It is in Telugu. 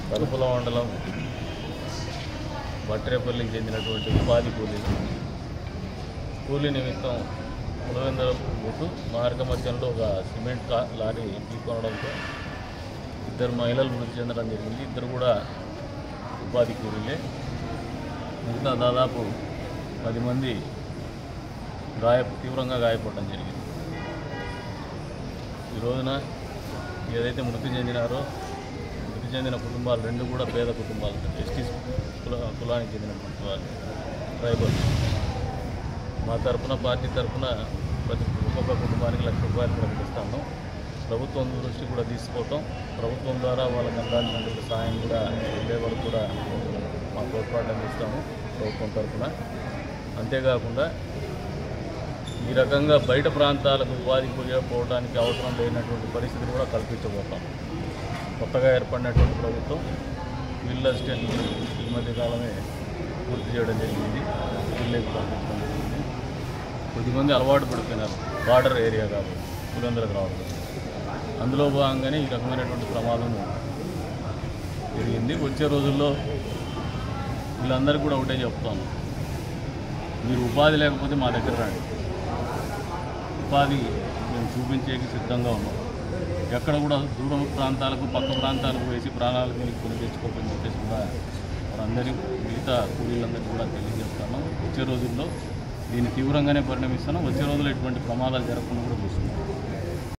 తలుపుల మండలం బట్రేపల్లికి చెందినటువంటి ఉపాధి కూలీ నిమిత్తం పులివెందుల పోతూ మార్గ మధ్యంలో ఒక సిమెంట్ లారీ ఢీకొనడంతో ఇద్దరు మహిళలు మృతి చెందడం జరిగింది. ఇద్దరు కూడా ఉపాధి కూలీలే. మిగతా దాదాపు 10 మంది తీవ్రంగా గాయపడడం జరిగింది. ఈ రోజున ఏదైతే మృతి చెందిన కుటుంబాలు 2 కూడా పేద కుటుంబాలు, ఎస్టీ కులానికి చెందినటువంటి వాళ్ళు, ట్రైబల్. మా తరఫున, పార్టీ తరఫున ఒక్కొక్క కుటుంబానికి ₹1,00,000 ప్రకటిస్తాము. ప్రభుత్వం దృష్టి కూడా తీసుకుపోతాం. ప్రభుత్వం ద్వారా వాళ్ళకి అందాల్సినటువంటి సాయం కూడా వెళ్ళే వరకు కూడా మా తోడ్పాటు అందిస్తాము ప్రభుత్వం తరఫున. అంతేకాకుండా ఈ రకంగా బయట ప్రాంతాలకు ఉపాధి పోవడానికి అవసరం లేనటువంటి పరిస్థితిని కూడా కల్పించబోతాం. కొత్తగా ఏర్పడినటువంటి ప్రభుత్వం ఫీల్డ్ అసిస్టెంట్లు ఈ మధ్య కాలమే పూర్తి చేయడం జరిగింది. ఫీల్డ్కి పంపించడం జరిగింది. కొద్దిమంది అలవాటు పడిపోయినారు బార్డర్ ఏరియా కాబట్టి పులివెందులకు రావడం. అందులో భాగంగానే ఈ రకమైనటువంటి ప్రమాదం జరిగింది. వచ్చే రోజుల్లో వీళ్ళందరికీ కూడా ఒకటే చెప్తాను, మీరు ఉపాధి లేకపోతే మా దగ్గర రండి. ఉపాధి మేము చూపించేకి సిద్ధంగా ఉన్నాం. ఎక్కడ కూడా దూర ప్రాంతాలకు, పక్క ప్రాంతాలకు వేసి ప్రాణాలకు మీకు కొని తెచ్చుకోకని చెప్పేసి కూడా వారందరి మిగతా కూలీలందరికీ కూడా తెలియజేస్తాను. వచ్చే రోజుల్లో దీన్ని తీవ్రంగానే పరిణమిస్తాను. వచ్చే రోజుల్లో ఇటువంటి ప్రమాదాలు జరగకుండా కూడా చూస్తున్నాం.